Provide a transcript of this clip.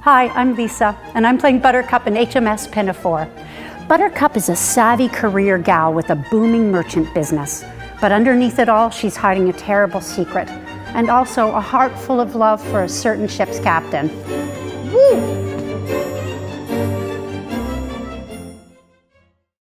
Hi, I'm Lisa, and I'm playing Buttercup in HMS Pinafore. Buttercup is a savvy career gal with a booming merchant business. But underneath it all, she's hiding a terrible secret, and also a heart full of love for a certain ship's captain. Woo!